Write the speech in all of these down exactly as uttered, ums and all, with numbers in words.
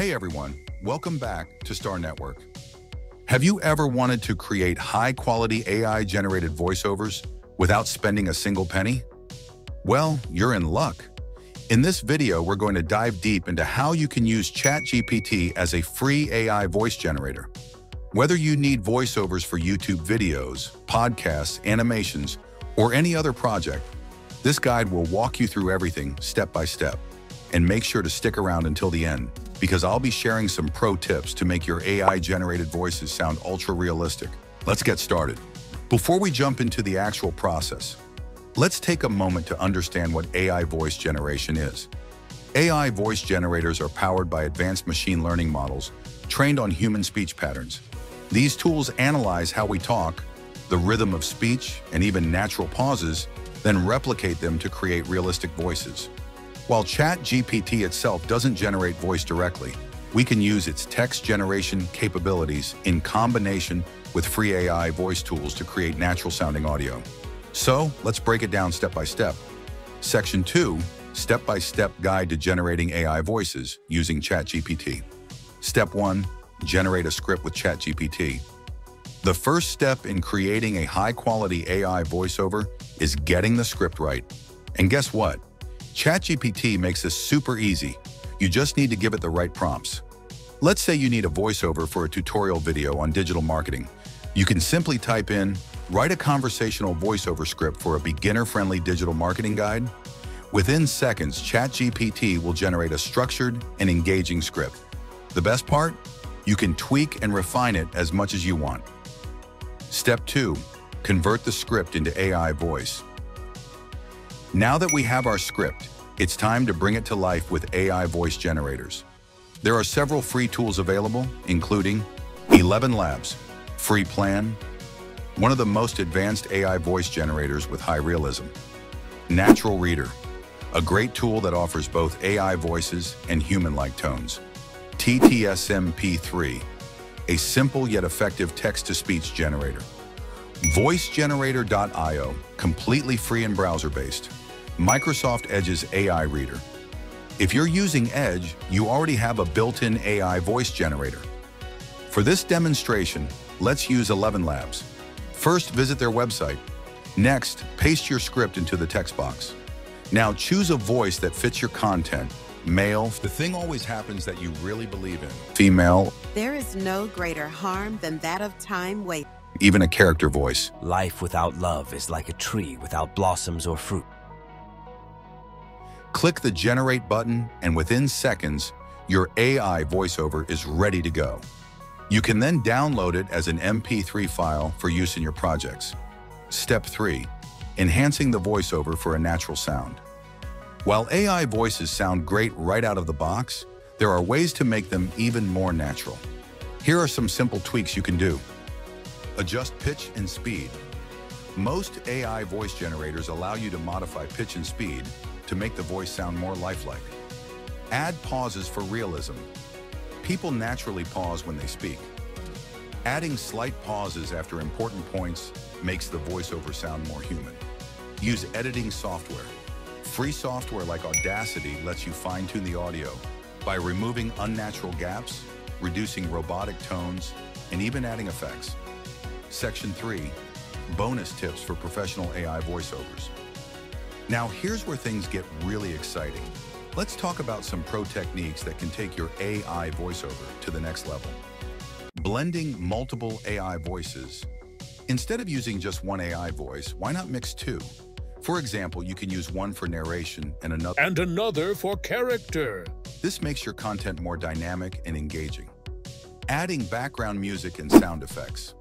Hey everyone, welcome back to Star Network. Have you ever wanted to create high-quality A I-generated voiceovers without spending a single penny? Well, you're in luck. In this video, we're going to dive deep into how you can use ChatGPT as a free A I voice generator. Whether you need voiceovers for YouTube videos, podcasts, animations, or any other project, this guide will walk you through everything step by step. And make sure to stick around until the end, because I'll be sharing some pro tips to make your A I-generated voices sound ultra-realistic. Let's get started. Before we jump into the actual process, let's take a moment to understand what A I voice generation is. A I voice generators are powered by advanced machine learning models trained on human speech patterns. These tools analyze how we talk, the rhythm of speech, and even natural pauses, then replicate them to create realistic voices. While ChatGPT itself doesn't generate voice directly, we can use its text generation capabilities in combination with free A I voice tools to create natural-sounding audio. So, let's break it down step by step. Section two, Step-by-Step Guide to Generating A I Voices using ChatGPT. Step one, Generate a script with ChatGPT. The first step in creating a high-quality A I voiceover is getting the script right. And guess what? ChatGPT makes this super easy. You just need to give it the right prompts. Let's say you need a voiceover for a tutorial video on digital marketing. You can simply type in, write a conversational voiceover script for a beginner-friendly digital marketing guide. Within seconds, ChatGPT will generate a structured and engaging script. The best part? You can tweak and refine it as much as you want. Step two, convert the script into A I voice. Now that we have our script, it's time to bring it to life with A I voice generators. There are several free tools available, including eleven Labs, free plan, one of the most advanced A I voice generators with high realism. Natural Reader, a great tool that offers both A I voices and human-like tones. T T S M P three, a simple yet effective text-to-speech generator. voice generator dot i o, completely free and browser-based. Microsoft Edge's A I Reader. If you're using Edge, you already have a built-in A I voice generator. For this demonstration, let's use eleven Labs. First, visit their website. Next, paste your script into the text box. Now choose a voice that fits your content. Male, the thing always happens that you really believe in. Female, there is no greater harm than that of time wasted. Even a character voice. Life without love is like a tree without blossoms or fruit. Click the Generate button, and within seconds, your A I voiceover is ready to go. You can then download it as an M P three file for use in your projects. Step three, enhancing the voiceover for a natural sound. While A I voices sound great right out of the box, there are ways to make them even more natural. Here are some simple tweaks you can do. Adjust pitch and speed. Most A I voice generators allow you to modify pitch and speed to make the voice sound more lifelike. Add pauses for realism. People naturally pause when they speak. Adding slight pauses after important points makes the voiceover sound more human. Use editing software. Free software like Audacity lets you fine-tune the audio by removing unnatural gaps, reducing robotic tones, and even adding effects. Section three, bonus tips for professional A I voiceovers. Now here's where things get really exciting. Let's talk about some pro techniques that can take your A I voiceover to the next level. Blending multiple A I voices. Instead of using just one A I voice, why not mix two? For example, you can use one for narration and another and another for character. This makes your content more dynamic and engaging. Adding background music and sound effects.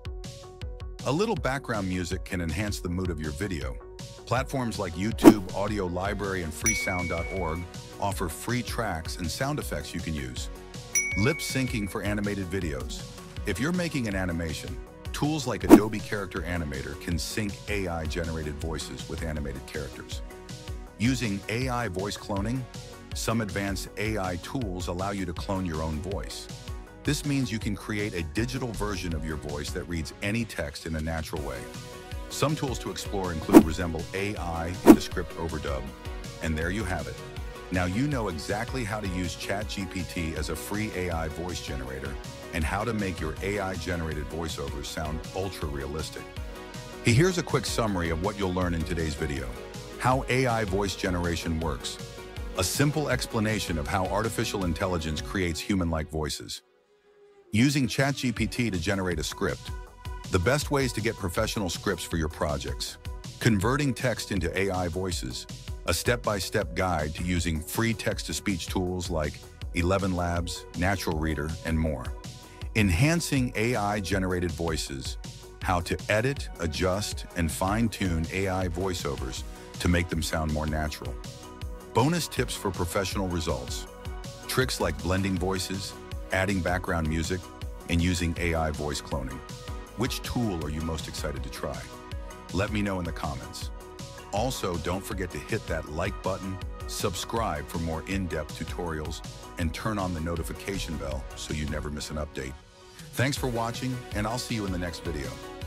A little background music can enhance the mood of your video. Platforms like YouTube, Audio Library, and freesound dot org offer free tracks and sound effects you can use. Lip syncing for animated videos. If you're making an animation, tools like Adobe Character Animator can sync A I-generated voices with animated characters. Using A I voice cloning, some advanced A I tools allow you to clone your own voice. This means you can create a digital version of your voice that reads any text in a natural way. Some tools to explore include Resemble A I and Script Overdub, and there you have it. Now you know exactly how to use ChatGPT as a free A I voice generator and how to make your A I-generated voiceovers sound ultra-realistic. Here's a quick summary of what you'll learn in today's video. How A I voice generation works. A simple explanation of how artificial intelligence creates human-like voices. Using ChatGPT to generate a script. The best ways to get professional scripts for your projects. Converting text into A I voices. A step-by-step guide to using free text-to-speech tools like eleven labs, Natural Reader, and more. Enhancing A I-generated voices. How to edit, adjust, and fine-tune A I voiceovers to make them sound more natural. Bonus tips for professional results. Tricks like blending voices, adding background music, and using A I voice cloning. Which tool are you most excited to try? Let me know in the comments. Also, don't forget to hit that like button, subscribe for more in-depth tutorials, and turn on the notification bell so you never miss an update. Thanks for watching, and I'll see you in the next video.